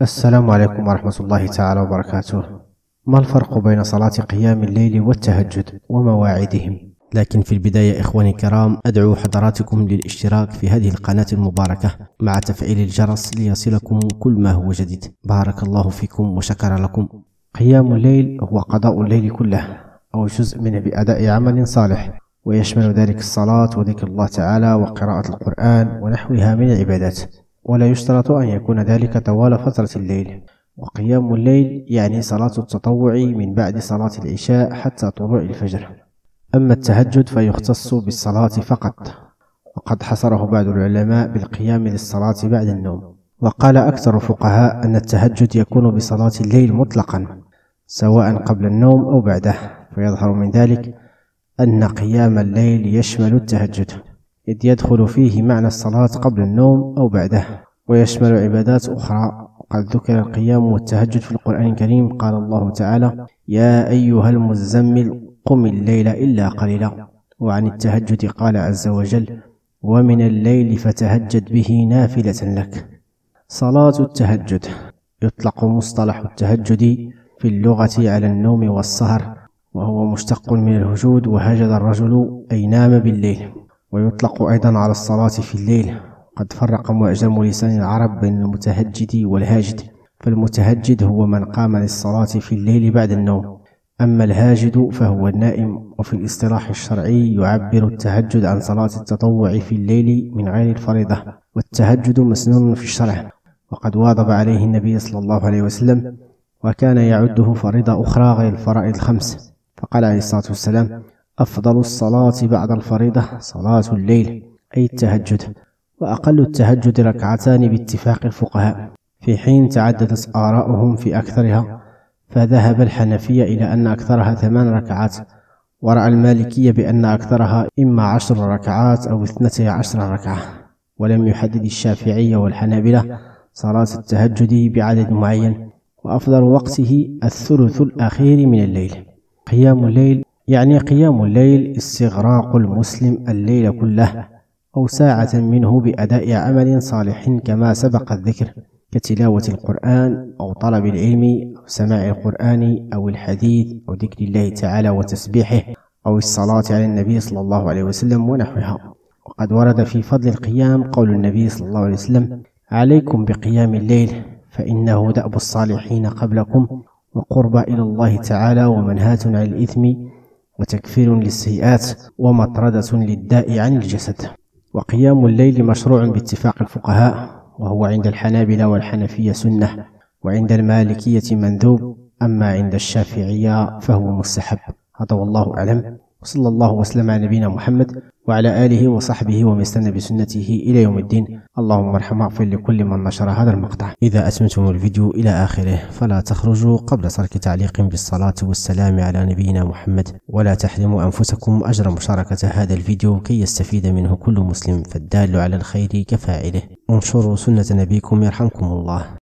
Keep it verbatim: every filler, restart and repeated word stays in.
السلام عليكم ورحمة الله تعالى وبركاته. ما الفرق بين صلاة قيام الليل والتهجد ومواعيدهم؟ لكن في البداية إخواني الكرام، أدعو حضراتكم للاشتراك في هذه القناة المباركة مع تفعيل الجرس ليصلكم كل ما هو جديد. بارك الله فيكم وشكر لكم. قيام الليل هو قضاء الليل كله أو جزء منه بأداء عمل صالح، ويشمل ذلك الصلاة وذكر الله تعالى وقراءة القرآن ونحوها من العبادات، ولا يشترط أن يكون ذلك طوال فترة الليل. وقيام الليل يعني صلاة التطوع من بعد صلاة العشاء حتى طلوع الفجر. أما التهجد فيختص بالصلاة فقط، وقد حصره بعض العلماء بالقيام للصلاة بعد النوم. وقال أكثر الفقهاء أن التهجد يكون بصلاة الليل مطلقا سواء قبل النوم أو بعده، فيظهر من ذلك أن قيام الليل يشمل التهجد، إذ يدخل فيه معنى الصلاة قبل النوم أو بعده، ويشمل عبادات أخرى. وقد ذكر القيام والتهجد في القرآن الكريم. قال الله تعالى: يا أيها المزمل قم الليل إلا قليلا. وعن التهجد قال عز وجل: ومن الليل فتهجد به نافلة لك. صلاة التهجد يطلق مصطلح التهجد في اللغة على النوم والسهر، وهو مشتق من الهجود، وهجد الرجل أي نام بالليل. ويطلق أيضا على الصلاة في الليل. قد فرق معجم لسان العرب بين المتهجد والهاجد، فالمتهجد هو من قام للصلاة في الليل بعد النوم، أما الهاجد فهو النائم. وفي الاصطلاح الشرعي يعبر التهجد عن صلاة التطوع في الليل من غير الفريضة، والتهجد مسنون في الشرع، وقد واظب عليه النبي صلى الله عليه وسلم، وكان يعده فريضة أخرى غير الفرائض الخمس. فقال عليه الصلاة والسلام: أفضل الصلاة بعد الفريضة صلاة الليل، أي التهجد. وأقل التهجد ركعتان باتفاق الفقهاء، في حين تعددت آراؤهم في أكثرها، فذهب الحنفية إلى أن أكثرها ثمان ركعات، ورأى المالكية بأن أكثرها إما عشر ركعات أو اثنتي عشر ركعة. ولم يحدد الشافعية والحنابلة صلاة التهجد بعدد معين، وأفضل وقته الثلث الأخير من الليل. قيام الليل يعني قيام الليل استغراق المسلم الليل كله أو ساعة منه بأداء عمل صالح كما سبق الذكر، كتلاوة القرآن أو طلب العلم أو سماع القرآن أو الحديث أو ذكر الله تعالى وتسبيحه أو الصلاة على النبي صلى الله عليه وسلم ونحوها. وقد ورد في فضل القيام قول النبي صلى الله عليه وسلم: عليكم بقيام الليل فإنه دأب الصالحين قبلكم، وقرب إلى الله تعالى، ومنهاة عن الإثم، وتكفير للسيئات، ومطردة للداء عن الجسد. وقيام الليل مشروع باتفاق الفقهاء، وهو عند الحنابلة والحنفية سنة، وعند المالكية مندوب، أما عند الشافعية فهو مستحب. هذا والله أعلم، وصلى الله وسلم على نبينا محمد وعلى آله وصحبه ومن استنى بسنته إلى يوم الدين. اللهم ارحم واغفر لكل من نشر هذا المقطع. إذا أتممتم الفيديو إلى آخره فلا تخرجوا قبل ترك تعليق بالصلاة والسلام على نبينا محمد، ولا تحرموا أنفسكم أجر مشاركة هذا الفيديو كي يستفيد منه كل مسلم، فالدال على الخير كفاعله. انشروا سنة نبيكم يرحمكم الله.